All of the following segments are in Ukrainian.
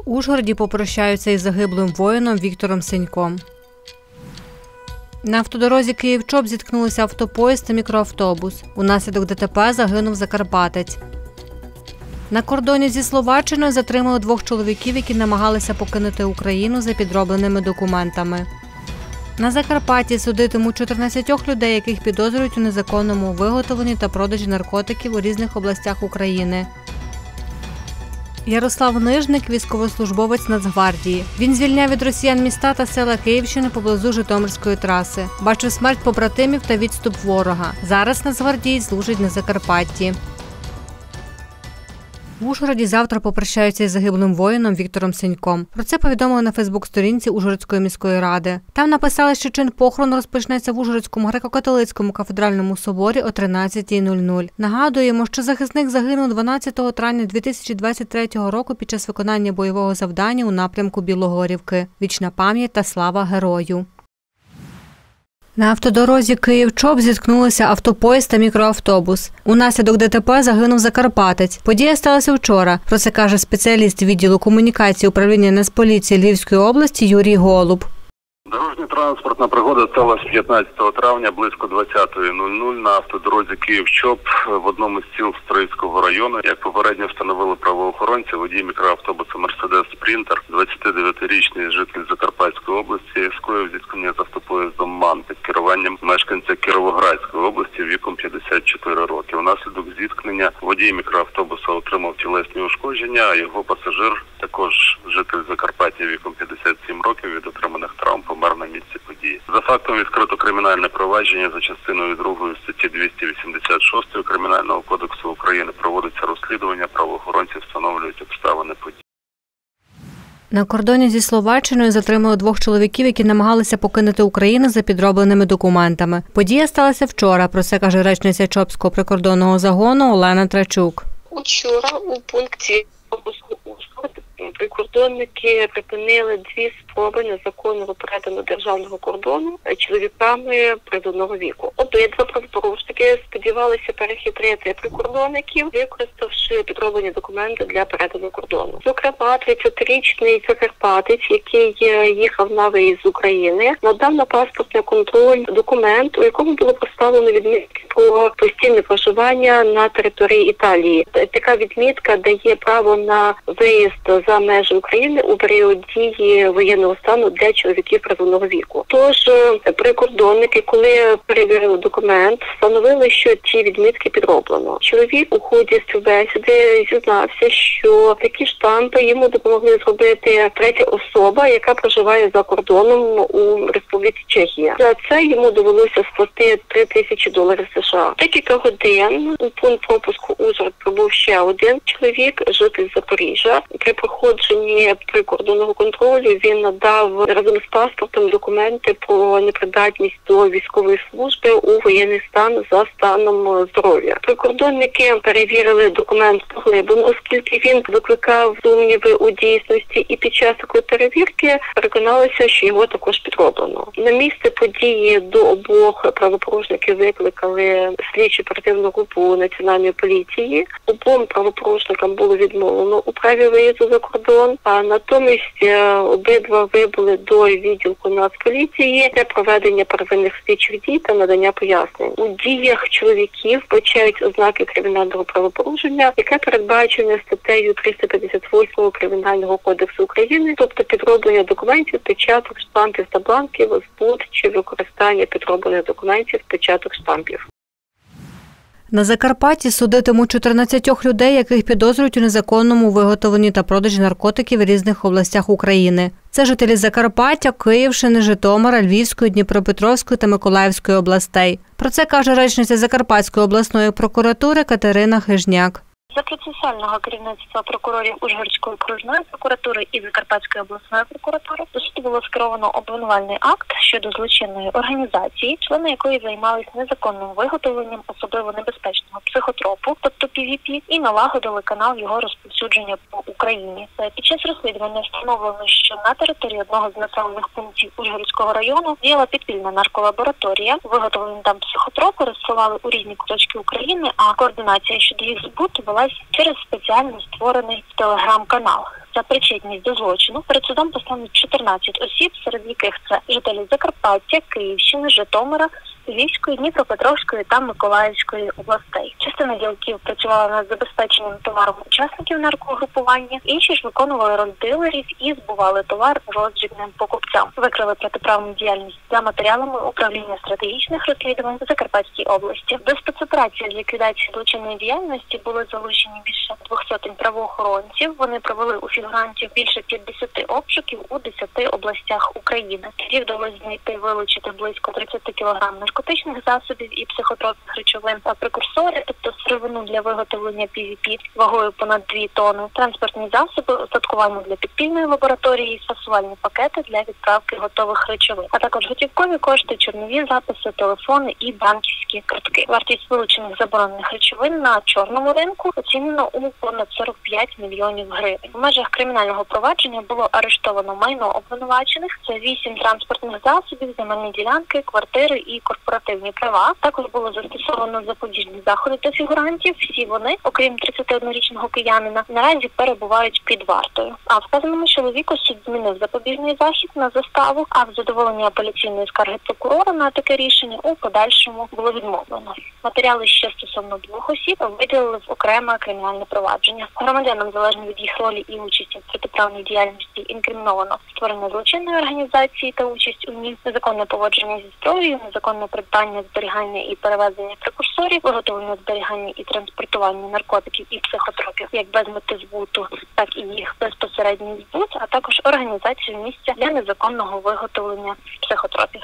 Ужгороді попрощаються із загиблим воїном Віктором Сеньком. На автодорозі Київ-Чоп зіткнулися автопоїзд та мікроавтобус. Унаслідок ДТП загинув закарпатець. На кордоні зі Словаччиною затримали 2 чоловіків, які намагалися покинути Україну за підробленими документами. На Закарпатті судитимуть 14 людей, яких підозрюють у незаконному виготовленні та продажі наркотиків у різних областях України. Ярослав Нижник – військовослужбовець Нацгвардії. Він звільняв від росіян міста та села Київщини поблизу Житомирської траси. Бачив смерть побратимів та відступ ворога. Зараз нацгвардієць служить на Закарпатті. В Ужгороді завтра попрощаються із загиблим воїном Віктором Сеньком. Про це повідомили на фейсбук-сторінці Ужгородської міської ради. Там написали, що чин похорону розпочнеться в Ужгородському греко-католицькому кафедральному соборі о 13:00. Нагадуємо, що захисник загинув 12 травня 2023 року під час виконання бойового завдання у напрямку Білогорівки. Вічна пам'ять та слава герою. На автодорозі Київ-Чоп зіткнулися автопоїзд та мікроавтобус. Унаслідок ДТП загинув закарпатець. Подія сталася вчора. Про це каже спеціаліст відділу комунікації управління Нацполіції Львівської області Юрій Голуб. Дорожньо-транспортна пригода сталася 15 травня близько 20:00 на автодорозі Київ-Чоп в одному з сіл Стрийського району. Як попередньо встановили правоохоронці, водій мікроавтобуса «Мерседес Спрінтер», 29-річний житель Закарпатської області, скоїв зіткнення з автопоїздом МАН під керуванням мешканця Кіровоградської області віком 54 роки. Внаслідок зіткнення водій мікроавтобуса отримав тілесні ушкодження, а його пасажир, також житель Закарпаття віком 57 років, від отриманих травм помер на місці події. За фактом відкрито кримінальне провадження за частиною 2 статті 286 Кримінального кодексу України. Проводиться розслідування, правоохоронці встановлюють обставини події. На кордоні зі Словаччиною затримали 2 чоловіків, які намагалися покинути Україну за підробленими документами. Подія сталася вчора, про це каже речниця Чопського прикордонного загону Олена Трачук. Учора у пункті прикордонники припинили 2 спроби незаконного перетину державного кордону чоловіками призовного віку. Обидва правопорушники сподівалися перехитрити прикордонників, використавши підроблені документи для перетину кордону. Зокрема, 30-річний закарпатець, який їхав на виїзд з України, надав на паспортний контроль документ, у якому було поставлено відмітки про постійне проживання на території Італії. Така відмітка дає право на виїзд за межі України у період дії воєнного стану для чоловіків призовного віку. Тож прикордонники, коли перевірили документ, встановили, що ці відмітки підроблено. Чоловік у ході співбесіди зізнався, що такі штампи йому допомогли зробити третя особа, яка проживає за кордоном у Республіці Чехія. За це йому довелося сплатити $3000 США. Декілька годин у пункт пропуску Ужгород прибув ще один чоловік, житель Запоріжжя. При проходженні прикордонного контролю він надав разом з паспортом документи про непридатність до військової служби у воєнний стан за станом здоров'я. Прикордонники перевірили документ поглиблено, оскільки він викликав сумніви у дійсності, і під час такої перевірки переконалися, що його також підроблено. На місце події до обох правопорушників викликали слідчу оперативну групу Національної поліції. Обом правопорушникам було відмовлено у праві виїзду за кордон, а натомість обидва вибули до відділку Нацполіції для проведення первинних слідчих дій та надання пояснень. У діях чоловіків вбачають ознаки кримінального правопорушення, яке передбачене статтею 358 Кримінального кодексу України, тобто підроблення документів, печаток, штампів та бланків, збут чи використання підроблених документів, печаток, штампів. На Закарпатті судитимуть 14 людей, яких підозрюють у незаконному виготовленні та продажі наркотиків в різних областях України. Це жителі Закарпаття, Київщини, Житомира, Львівської, Дніпропетровської та Миколаївської областей. Про це каже речниця Закарпатської обласної прокуратури Катерина Хижняк. За процесуального керівництва прокурорів Ужгородської окружної прокуратури і Закарпатської обласної прокуратури до суду було скеровано обвинувальний акт щодо злочинної організації, члени якої займалися незаконним виготовленням особливо небезпечного психотропу, тобто PVP, і налагодили канал його розповсюдження по Україні. Під час розслідування встановлено, що на території одного з населених пунктів Ужгородського району діяла підпільна нарколабораторія, виготовлені там психотропи розсилали у різні куточки України, а координація щодо їх збуту велась через спеціально створений телеграм-канал. за причетність до злочину перед судом поставлено 14 осіб, серед яких це жителі Закарпаття, Київщини, Житомира, Львівської, Дніпропетровської та Миколаївської областей. Частина ділків працювала над забезпеченням товаром учасників наркогрупування, інші ж виконували роль дилерів і збували товар роздрібним покупцям. Викрили протиправну діяльність за матеріалами управління стратегічних розслідувань в Закарпатській області. До спецоперації з ліквідації злочинної діяльності були залучені більше 200 правоохоронців. Вони провели у фігурантів більше 50 обшуків у 10 областях України. Тоді вдалося знайти, вилучити близько 30 кг наркотичних засобів і психотропних речовин, а прекурсори, тобто сировину для виготовлення PVP вагою понад 2 тонни, транспортні засоби, устаткування для підпільної лабораторії, фасувальні пакети для відправки готових речовин, а також готівкові кошти, чорнові записи, телефони і банківські картки. Вартість вилучених заборонених речовин на чорному ринку оцінено у понад 45 мільйонів гривень. В межах кримінального провадження було арештовано майно обвинувачених. Це 8 транспортних засобів, земельні ділянки, квартири і корпоративні права. Також було застосовано запобіжні заходи до фігурантів. Всі вони, окрім 31-річного киянина, наразі перебувають під вартою. А вказаному чоловіку суд змінив запобіжний захід на заставу, а в задоволенні апеляційної скарги прокурора на таке рішення у подальшому було відмовлено. Матеріали ще стосовно 2 осіб виділили в окреме кримінальне провадження. Громадянам, залежно від їх ролі і участі в протиправній діяльності, інкриміновано створення злочинної організації та участь у ній, незаконне поводження зі зброєю, незаконне придбання, зберігання і перевезення прекурсорів, виготовлення, зберігання і транспортування наркотиків і психотропів як без мети збуту, так і їх безпосередній збут, а також організацію місця для незаконного виготовлення психотропів.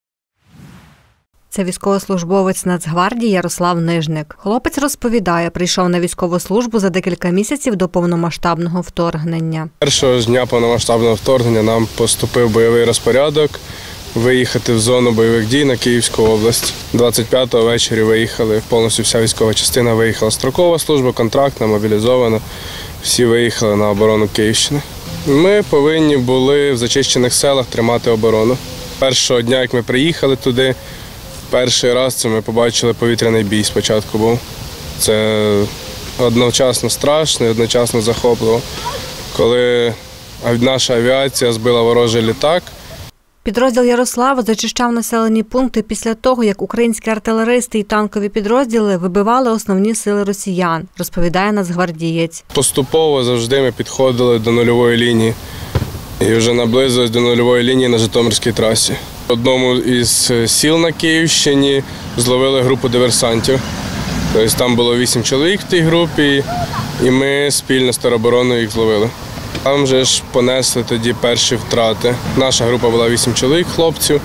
Це військовослужбовець Нацгвардії Ярослав Нижник. Хлопець розповідає, прийшов на військову службу за декілька місяців до повномасштабного вторгнення. Першого ж дня повномасштабного вторгнення нам поступив бойовий розпорядок виїхати в зону бойових дій на Київську область. 25-го ввечері виїхали, повністю вся військова частина виїхала. Строкова служба, контрактна, мобілізована. Всі виїхали на оборону Київщини. Ми повинні були в зачищених селах тримати оборону. Першого дня, як ми приїхали туди, перший раз це ми побачили повітряний бій спочатку був. Це одночасно страшно і одночасно захопливо. Коли наша авіація збила ворожий літак. Підрозділ Ярослава зачищав населені пункти після того, як українські артилеристи і танкові підрозділи вибивали основні сили росіян, розповідає нацгвардієць. Поступово завжди ми підходили до нульової лінії і вже наблизились до нульової лінії на Житомирській трасі. В одному із сіл на Київщині зловили групу диверсантів. Тобто там було 8 чоловік в тій групі, і ми спільно з теробороною їх зловили. Там же ж понесли тоді перші втрати. Наша група була 8 чоловік, хлопців,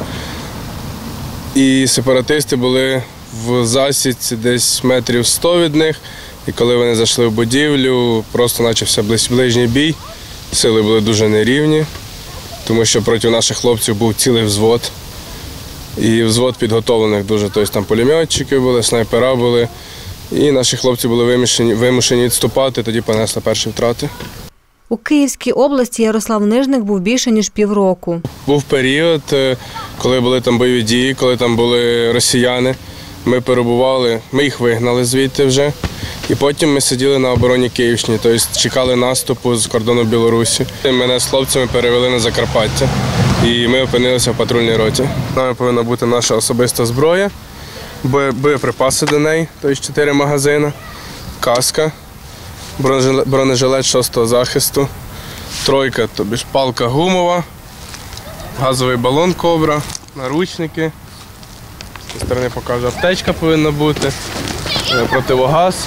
і сепаратисти були в засідці десь метрів 100 від них. І коли вони зайшли в будівлю, просто почався ближній бій. Сили були дуже нерівні, тому що проти наших хлопців був цілий взвод. І взвод підготовлених дуже, тобто там пулеметчики були, снайпера були. І наші хлопці були вимушені відступати, тоді понесли перші втрати. У Київській області Ярослав Нижник був більше, ніж півроку. Був період, коли були там бойові дії, коли там були росіяни. Ми перебували, ми їх вигнали звідти вже. І потім ми сиділи на обороні Київщини, тобто чекали наступу з кордону Білорусі. Мене з хлопцями перевели на Закарпаття, і ми опинилися в патрульній роті. З нами повинна бути наша особиста зброя, боєприпаси до неї, тобто 4 магазини, каска, бронежилет 6-го захисту, тройка, тобто палка гумова, газовий балон «Кобра», наручники. З цієї сторони покажу, аптечка повинна бути, противогаз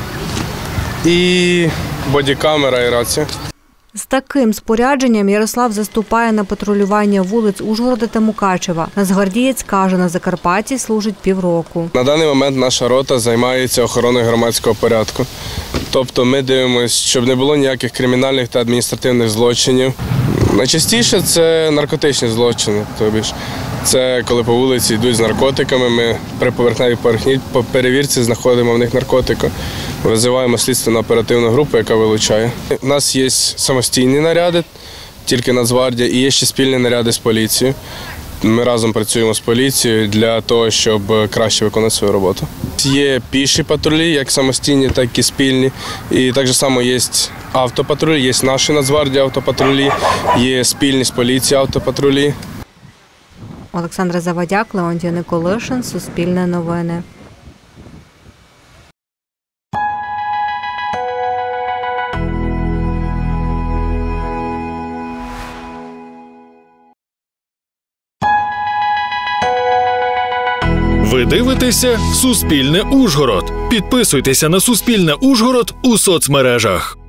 і бодікамера і рація. З таким спорядженням Ярослав заступає на патрулювання вулиць Ужгорода та Мукачева. Нацгвардієць каже, на Закарпатті служить півроку. На даний момент наша рота займається охороною громадського порядку. Тобто ми дивимося, щоб не було ніяких кримінальних та адміністративних злочинів. Найчастіше це наркотичні злочини. Тобто це коли по вулиці йдуть з наркотиками, ми при поверхневій перевірці знаходимо в них наркотики. Визиваємо слідственну оперативну групу, яка вилучає. У нас є самостійні наряди, тільки Нацгвардія, і є ще спільні наряди з поліцією. Ми разом працюємо з поліцією для того, щоб краще виконати свою роботу. є піші патрулі, як самостійні, так і спільні. І так само є автопатрулі, є наші Нацгвардії автопатрулі, є спільні з поліцією автопатрулі. Олександра Завадяк, Леонтій Николишин, Суспільне новини. Ви дивитеся Суспільне Ужгород. Підписуйтеся на Суспільне Ужгород у соцмережах.